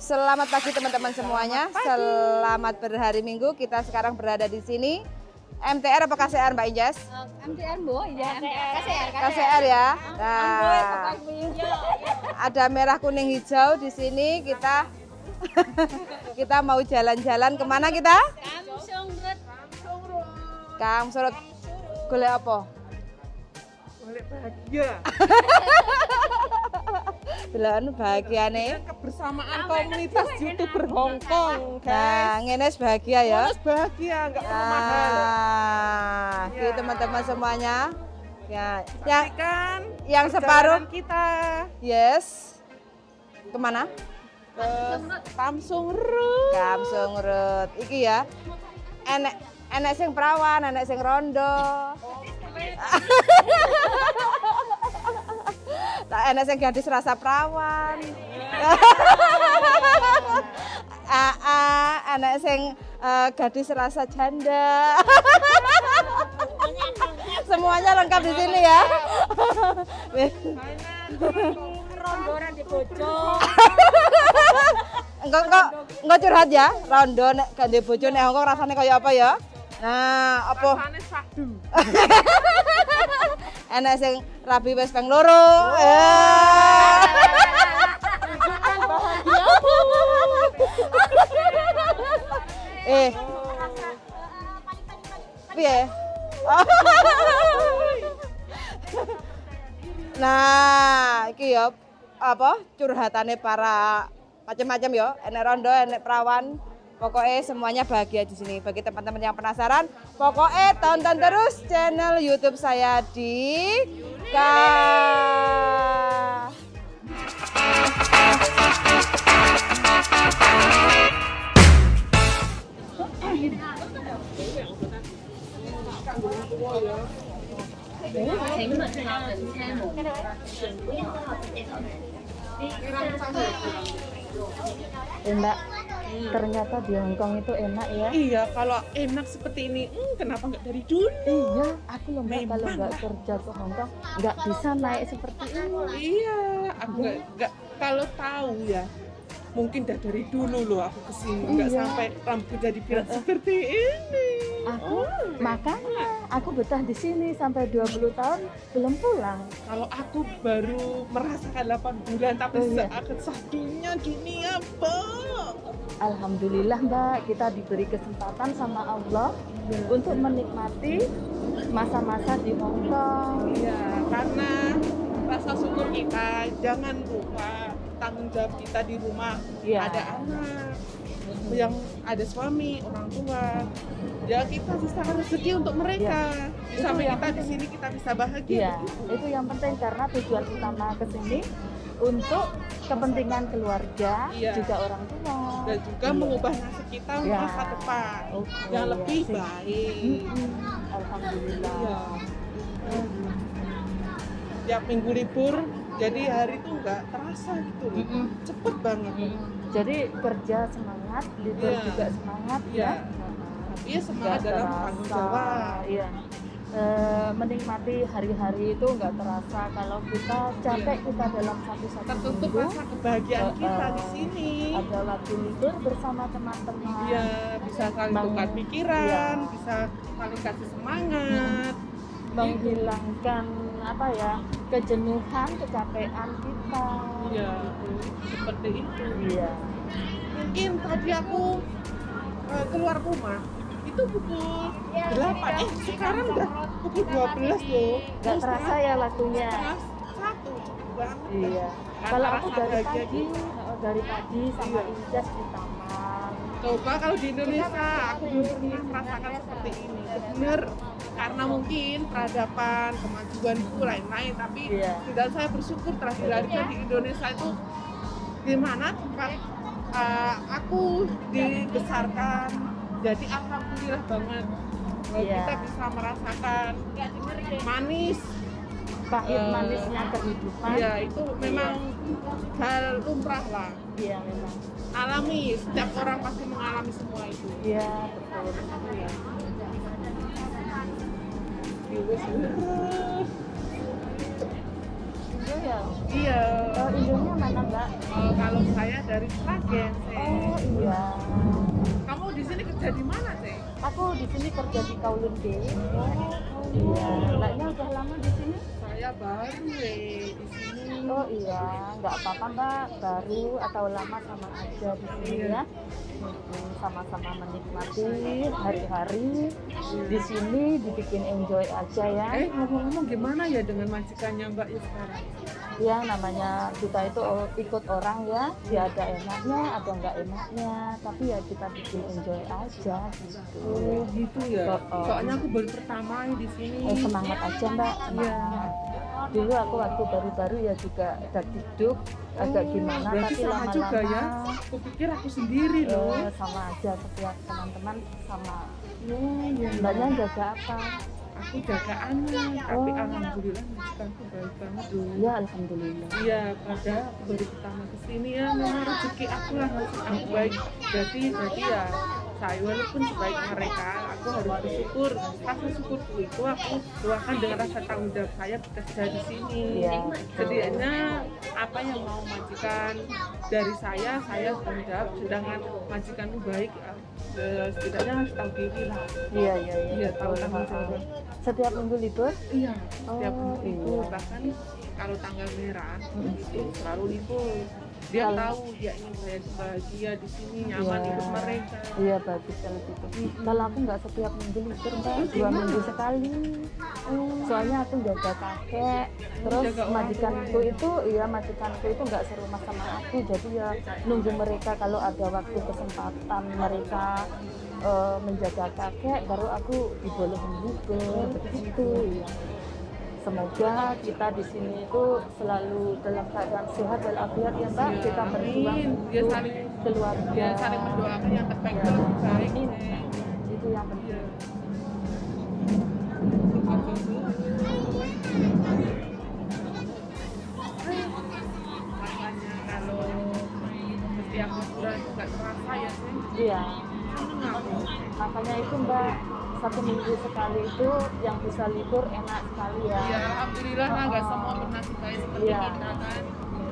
Selamat pagi teman-teman semuanya. Selamat berhari Minggu. Kita sekarang berada di sini. MTR apa KCR Mbak Injas? MTR Bu, ya KCR. KCR ya. Nah, ada merah kuning hijau di sini. Kita mau jalan-jalan kemana kita? Kamsurut. Golek apa? Golek bahagia. Belan bahagia nih. Kebersamaan komunitas YouTuber Hongkong, guys. Nah, ngenes bahagia ya. Ngenes bahagia, nggak perlu mahal. Oke teman-teman semuanya. Ya, yang perjalanan separuh kita. Yes. Kemana? Ke Tamsung-rut. Kamsungrut. Iki ya. Enek sing perawan, enek sing rondo. Tak enek sing gadis rasa perawan. Enek sing gadis rasa janda. Semuanya lengkap di sini ya. Rondoran di bojo. Enggak curhat ya. Rondo nek gak ndek bojo nek Hongkong rasane kaya apa ya? Nah, apa? Rasane sahdu. Enek sing rabi wis ping loro. Piye? Nah, iki ya apa curhatane para macam-macam ya, enek rondo, enek perawan. Pokoknya semuanya bahagia di sini. Bagi teman-teman yang penasaran, pokoknya tonton terus channel YouTube saya di Mbak, ternyata di Hongkong itu enak ya. Iya, kalau enak seperti ini, kenapa nggak dari dulu? Iya, aku loh Mbak, kalau nggak kerja ke Hongkong nggak bisa naik seperti ini. Iya, aku nggak kalau tahu ya. Mungkin dari dulu loh aku kesini, nggak sampai rambut jadi pirang seperti ini. Makanya aku betah di sini sampai 20 tahun belum pulang. Kalau aku baru merasakan 8 bulan, tapi saat satunya dunia, Mbak. Alhamdulillah Mbak, kita diberi kesempatan sama Allah untuk menikmati masa-masa di Hongkong. Iya, karena rasa syukur kita, jangan lupa tanggung jawab kita di rumah. Ada anak, yang ada suami, orang tua. Ya kita usahakan rezeki untuk mereka. Sampai kita di sini kita bisa bahagia. Iya, itu yang penting karena tujuan utama ke sini untuk kepentingan keluarga, juga orang tua. Dan juga mengubah nasib kita masa depan yang lebih baik. Alhamdulillah. Tiap minggu libur, jadi hari itu nggak terasa gitu loh. Cepet banget. Jadi kerja semangat, libur juga semangat ya. Iya, semangat dalam tanggung jawab. Iya. Menikmati hari-hari itu nggak terasa kalau kita capek kita dalam satu-satu tertutup minggu. rasa kebahagiaan kita di sini. Ada waktu libur bersama teman-teman. Iya, bisa saling tukar pikiran, bisa saling kasih semangat, menghilangkan apa ya kejenuhan, kecapean kita. Iya, seperti itu. Iya. Mungkin tadi aku keluar rumah itu pukul 8, sekarang udah pukul 12 loh. Nggak terasa ya waktunya. Satu, cepet banget. Iya. Kalau aku dari pagi sama Injas di taman. Coba kalau di Indonesia, aku belum pernah merasakan seperti ini. Bener, karena mungkin peradaban, kemajuan itu lain-lain. Tapi tidak, saya bersyukur telah dilahirkan di Indonesia itu di mana tempat aku dibesarkan. Jadi alhamdulillah banget kita bisa merasakan manis, pahit manisnya kehidupan. Iya, itu memang hal lumrah lah. Iya, memang alami, setiap orang pasti mengalami semua itu. Iya, betul. Indo ya? Iya. Indonya mana Mbak? Kalau saya dari Sragen, Oh iya. Kamu di sini kerja di mana, Teh? Aku di sini kerja di Kowloon G. Iya. Mbaknya udah lama di sini? Saya baru di sini. Oh iya, nggak apa-apa Mbak, baru atau lama sama aja di sini ya. Sama-sama menikmati hari-hari di sini, dibikin enjoy aja ya. Ngomong-ngomong gimana ya dengan majikannya Mbak ya sekarang? Ya namanya kita itu ikut orang ya, ya ada enaknya, ada nggak enaknya, tapi ya kita bikin enjoy aja gitu. Oh gitu ya. Oh. Soalnya aku baru pertama di sini. Semangat aja Mbak, semangat. Dulu aku waktu baru-baru ya juga dagdikduk agak gimana, Berarti tapi sama lama-lama juga ya. Aku pikir aku sendiri loh. sama aja setiap teman-teman sama. Iya. Mbaknya jaga apa? Aku jaga anak, tapi alhamdulillah majikanku baik banget loh. Ya alhamdulillah. Iya, pada aku baru pertama kesini ya, memang rezeki aku lah aku baik. Jadi ya saya walaupun sebaik mereka, aku harus bersyukur. Rasa syukurku itu aku tuakan dengan rasa tanggung jawab saya bekerja di sini. Iya. Setidaknya apa yang mau majikan dari saya tanggung jawab. Sedangkan majikanmu baik, setidaknya harus tahu diri lah. Iya. Iya, tahu tanggung jawab. Setiap minggu libur? Iya, setiap minggu itu iya. bahkan kalau tanggal merah itu selalu libur. Dia tahu dia ingin saya bahagia di sini, nyaman hidup mereka. Iya bagus kalau gitu. Kalau aku nggak setiap minggu libur Mbak, 2 minggu sekali. Soalnya aku jaga kakek, terus jaga orang majikanku itu nggak serumah sama aku, jadi ya nunggu mereka kalau ada waktu kesempatan mereka menjaga kakek, baru aku dibolehin libur begitu. Ya. Semoga kita di sini itu selalu dalam keadaan sehat dan afiat ya Mbak. Kita berjuang Dia untuk saling keluarga. dia saling mendoakan yang terbaik itu lebih baik. Itu yang penting. Makanya kalau setiap liburan itu nggak terasa ya sih. Iya. Makanya itu Mbak, 1 minggu sekali itu yang bisa libur enak sekali ya. Ya alhamdulillah lah nggak semua bernasib baik seperti Iya. kita kan.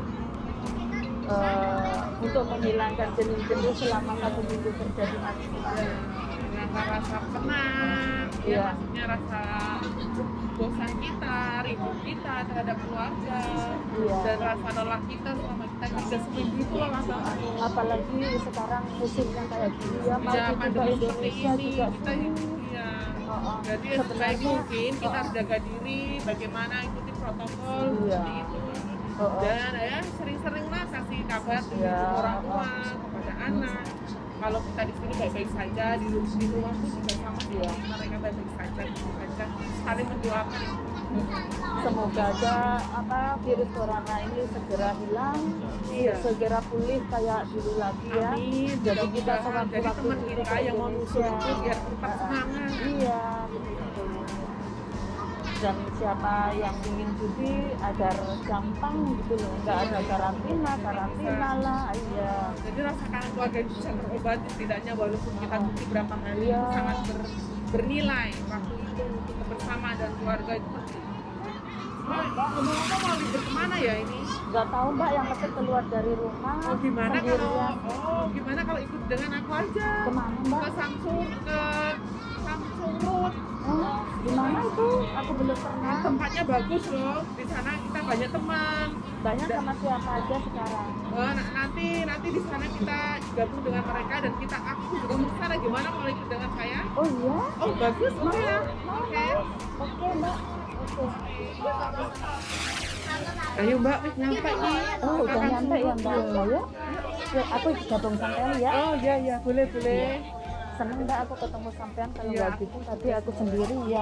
Untuk menghilangkan jenuh-jenuh selama 1 minggu kerja di maksimal. Menangkan rasa penat, Iya. maksudnya rasa bosan kita, rindu kita terhadap keluarga, Iya. dan rasa lelah kita selama kita kerja seminggu itu lelah banget. Apalagi sekarang musimnya kayak gini ya, mau Ya, juga pandemi seperti Indonesia ini juga kita ya. Jadi sebaik mungkin kita harus jaga diri, bagaimana ikuti protokol Iya. seperti itu. Dan ya sering-seringlah kasih kabar ke Iya. orang tua, kepada anak. Kalau kita di sini baik-baik saja, di rumah pun juga sama sih. Mereka baik-baik saja, saling mendoakan. Semoga aja virus corona ini segera hilang, segera pulih kayak dulu lagi ya. Amin. Jadi kita Jadi teman kita yang mau nusul itu biar tetap semangat. Iya, betul. Dan siapa yang ingin cuti agar gampang gitu loh, nggak ada karantina lah, iya. Jadi rasakan keluarga itu bisa terobati, setidaknya walaupun kita cuti berapa hari itu sangat bernilai. Waktu itu untuk kebersamaan dan keluarga itu penting. Ngomong-ngomong mau libur kemana ya ini? Nggak tahu Mbak, yang penting keluar dari rumah. Gimana sendirian. kalau ikut dengan aku aja? Kemana Mbak? Ke Samsung Road. Oh, di mana itu? Aku belum pernah. Tempatnya bagus loh. Di sana kita banyak teman. Banyak sama siapa aja sekarang? Nanti di sana kita gabung dengan mereka dan aku juga mau ke sana. Gimana kalau ikut dengan saya? Oh iya? Oh bagus, oke ya. Oke. Oke Mbak. Oke. Ayo Mbak, nyampe nih. Oh udah nyampe ya Mbak? Ayo. Yuk, aku gabung sampean ya. Oh iya, boleh. Seneng Mbak aku ketemu sampean, kalau nggak gitu tadi aku sendirian.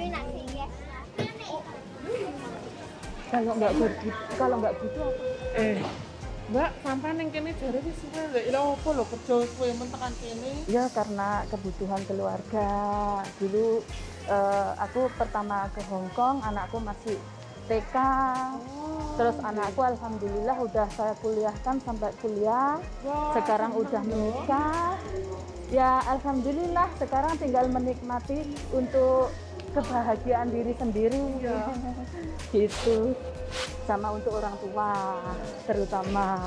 Kalau nggak gitu aku. Mbak, sampean ning kene jare wis suwe lho. Opo lho kerja suwe men tekan kene? Ya karena kebutuhan keluarga. Dulu aku pertama ke Hong Kong, anakku masih TK. Terus anakku alhamdulillah udah saya kuliahkan sampai kuliah. Sekarang udah menikah. Ya alhamdulillah sekarang tinggal menikmati untuk kebahagiaan diri sendiri. Gitu. sama untuk orang tua terutama.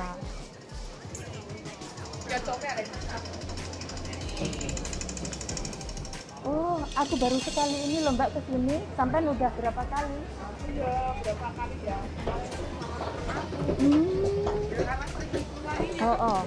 Oh, aku baru sekali ini loh Mbak kesini. Sampai udah berapa kali? Iya, berapa kali ya? Oh.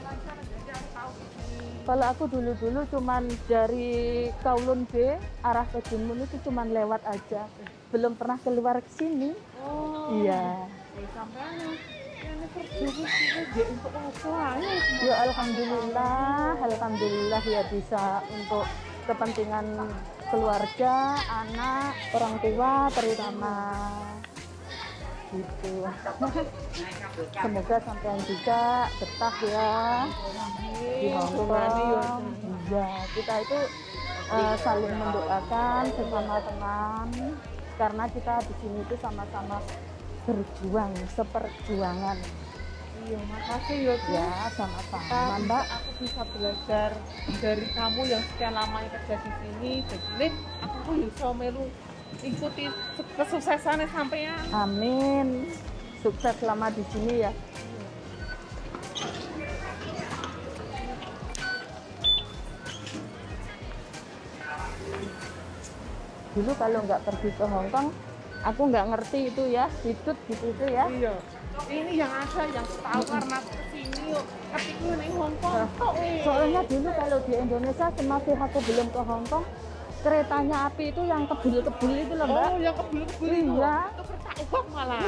Kalau aku dulu cuman dari Kowloon B arah ke Jinmun itu cuman lewat aja. Belum pernah keluar ke sini. Oh. Iya. Sampai ini kerja untuk apa? Ya alhamdulillah ya bisa untuk kepentingan keluarga, anak, orang tua terutama gitu. Semoga sampean juga betah ya di Hongkong. Ya, kita itu saling mendoakan sesama teman karena kita di sini itu sama-sama berjuang, seperjuangan. Iya, makasih ya. Ya, sama-sama Mbak. Aku bisa belajar dari kamu yang sekian lamanya kerja di sini. Jadi aku bisa melu ikuti kesuksesannya sampean. Amin. Sukses selama di sini ya. Dulu kalau nggak pergi ke Hongkong, aku nggak ngerti itu ya, ditut gitu itu ya. Iya. Ini yang ada yang tahu karena kesini yuk. Ketika ini Hongkong. Soalnya dulu kalau di Indonesia semakin aku belum ke Hongkong, keretanya api itu yang kebul-kebul itu loh Mbak. Oh, yang kebul-kebul itu. Iya. Itu kereta uap malah.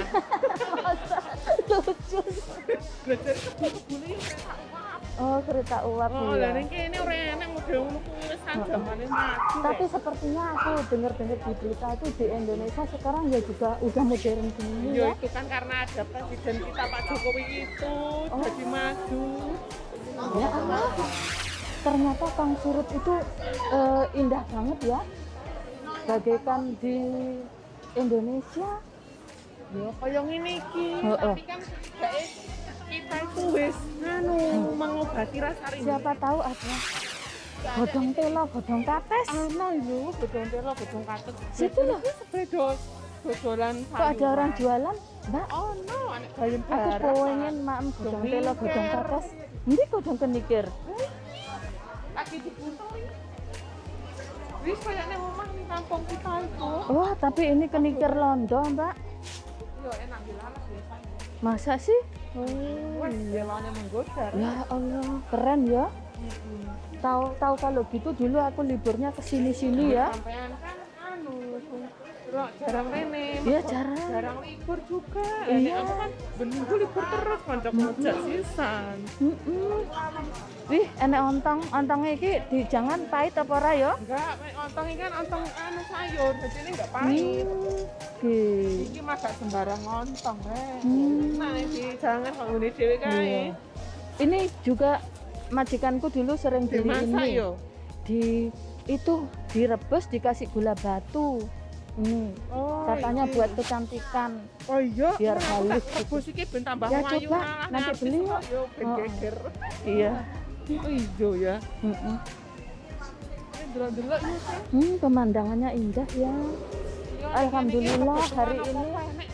Lucu. Belajar kebul-kebul itu kereta uap. Oh, kereta uap Oh, ya. dan ini ora enak model ngono kuwi wis zamane maju. Tapi sepertinya aku dengar-dengar di berita itu di Indonesia sekarang ya juga udah modern gini Ya ya. itu kan karena ada presiden kita Pak Jokowi itu jadi maju. Ya Allah. Ternyata Kang Surut itu indah banget ya. Bagaikan di Indonesia. Ya kaya ngene iki. Heeh. Tapi kan gae kita itu wis mengobati rasa rindu. Siapa tahu ada godong telo, godong kates. Ano lho, godong telo, godong katet. Situ loh. Sepeda dodolan Kok ada orang jualan, Mbak? Oh no, anek bayam Aku pengen maem godong telo, godong kates. Ini godong kenikir. lagi dibutuhin. Wis kayaknya omah ning kampung kita itu. Wah, tapi ini kenikir londo, Mbak. Yo enak dilalas biasanya. Masa sih? Oh, iya maunya menggoda. Ya Allah, keren ya. Tahu kalau gitu dulu aku liburnya ke sini-sini ya. Sampean kan jarang rene. Iya, jarang. Jarang libur juga. Iya. Aku kan beninggu libur terus kanca-kanca sisan. Wih, enek ontongnya iki jangan pahit apa ora ya? Enggak, ontong ini kan ontong sayur, jadi ini enggak pahit. Iki mah gak sembarang ontong Nah, iki jangan kalau ngene dhewe kae. Ini juga majikanku dulu sering beli Dimasak ini. yo. Itu direbus dikasih gula batu. Oh, Katanya iki. buat kecantikan. Oh iya, biar aku halus tak rebus iki ben tambah Ya, ayu coba, malah nanti habis beli kok, yuk. yo ben Oh. geger. Iya. Oh iya ya. Delok-delok yo kan. Pemandangannya indah ya. Alhamdulillah hari ini.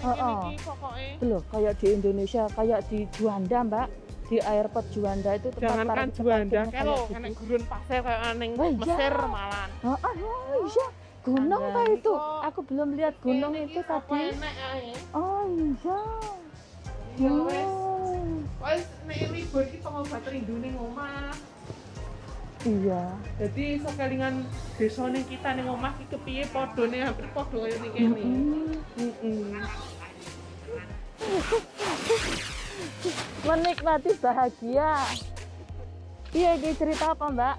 Loh, kayak di Indonesia, kayak di Juanda, Mbak. Di airport Juanda itu tempat Jangankan parkir Juanda, kayak kalau gitu. nek gurun pasir kayak ning Oh, iya. Mesir malah. Iya. Gunung Ada. kah itu? Kok. Aku belum lihat gunung Ini itu apa tadi. enek ae. Oh iya. Ya wes. Oh, Wes nek libur iki pengobat rindu ning omah. iya. Jadi sekelingan desane kita ning omah iki kepiye padane hampir padha kaya ning kene. Menikmati bahagia. Iya, ini cerita apa, Mbak?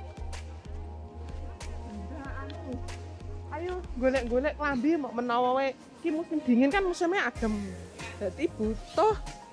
Ayo golek-golek klambi mau menawa wae. Iki musim dingin kan musimnya adem. Jadi butuh